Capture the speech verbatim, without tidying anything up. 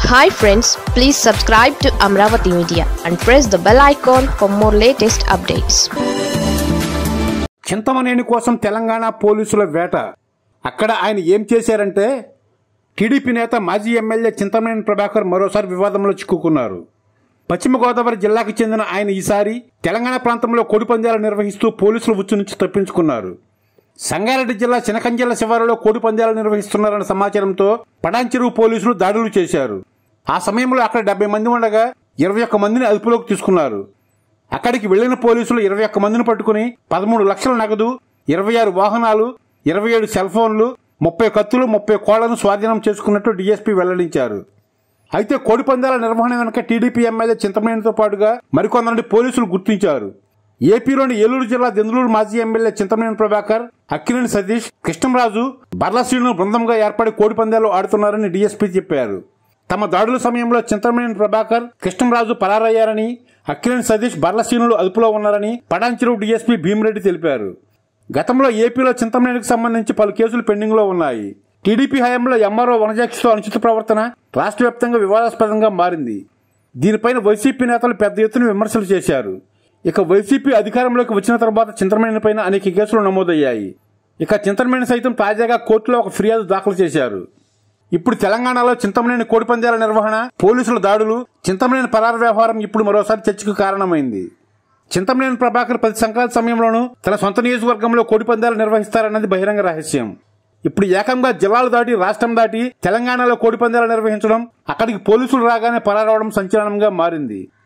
Hi friends, please subscribe to Amaravathi Media and press the bell icon for more latest updates. Chintamaneni కోసం తెలంగాణ పోలీసుల వేట. అక్కడ ఆయన ఏం చేశారంటే టీడీపీ నేత మాజీ ఎమ్మెల్యే చింతమనేని ప్రభాకర్ మరోసారి వివాదంలో చిక్కుకున్నారు. పశ్చిమ గోదావరి జిల్లాకు చెందిన ఆయన ఈసారి తెలంగాణ ప్రాంతంలో కోడిపందాలు నిర్వహిస్తూ పోలీసుల ఉచ్చు నుంచి తప్పించుకున్నారు. సంగారెడ్డి జిల్లా చినకంజల శివారులో కోడిపందాలు నిర్వహిస్తున్నారన్న సమాచారంతో పటాన్చెరువు పోలీసులు దాడులు చేశారు. ఆ సమయంలో అక్కడ డెబ్బై మంది ఉండగా ఇరవై ఒక్క మందిని అదుపులోకి తీసుకున్నారు. అక్కడికి వెళ్లిన పోలీసులు ఇరవై ఒక్క మందిని పట్టుకుని పదమూడు లక్షల నగదు, ఇరవై ఆరు వాహనాలు, ఇరవై ఏడు సెల్ ఫోన్లు, ముప్పై కత్తులు, ముప్పై కోళ్లను స్వాధీనం చేసుకున్నట్టు డీఎస్పీ వెల్లడించారు. అయితే కోడిపందాల నిర్వహణ వెనుక టీడీపీ ఎమ్మెల్యే చింతమనేనితో పాటుగా మరికొందరిని పోలీసులు గుర్తించారు. ఏపీలోని ఏలూరు జిల్లా దెందులూరు మాజీ ఎమ్మెల్యే చింతమనేని ప్రభాకర్, అక్కినేని సతీష్, కృష్ణంరాజు, బర్లశ్రీను బృందంగా ఏర్పడి కోడిపందాలు ఆడుతున్నారని డీఎస్పీ చెప్పారు. తమ దాడుల సమయంలో చింతమనేని ప్రభాకర్, కృష్ణంరాజు పరారయ్యారని, అక్కినేని సతీష్, బర్లశ్రీనులు అదుపులో ఉన్నారని పటాన్చెరువు డీఎస్పీ భీమిరెడ్డి తెలిపారు. గతంలో ఏపీలో చింతమనేనికి సంబంధించి పలు కేసులు పెండింగ్ లో ఉన్నాయి. టీడీపీ హయాంలో ఎంఆర్ఓ వనజాక్షితో అనుచిత ప్రవర్తన రాష్ట్ర వ్యాప్తంగా వివాదాస్పదంగా మారింది. దీనిపైన వైసీపీ నేతలు పెద్ద ఎత్తున విమర్శలు చేశారు. ఇక వైసీపీ అధికారంలోకి వచ్చిన తర్వాత చింతమనేని పైన అనేక కేసులు నమోదయ్యాయి. ఇక చింతమనేని సైతం తాజాగా కోర్టులో ఒక ఫిర్యాదు దాఖలు చేశారు. ఇప్పుడు తెలంగాణలో చింతమనేని కోడిపందాల నిర్వహణ, పోలీసుల దాడులు, చింతమనేని పరారు వ్యవహారం ఇప్పుడు మరోసారి చర్చకు కారణమైంది. చింతమనేని ప్రభాకర్ ప్రతి సంక్రాంతి సమయంలోనూ తన సొంత నియోజకవర్గంలో కోడిపందాలు నిర్వహిస్తారన్నది బహిరంగ రహస్యం. ఇప్పుడు ఏకంగా జిల్లాలు దాటి రాష్ట్రం దాటి తెలంగాణలో కోడిపందాలు నిర్వహించడం, అక్కడికి పోలీసులు రాగానే పరారవడం సంచలనంగా మారింది.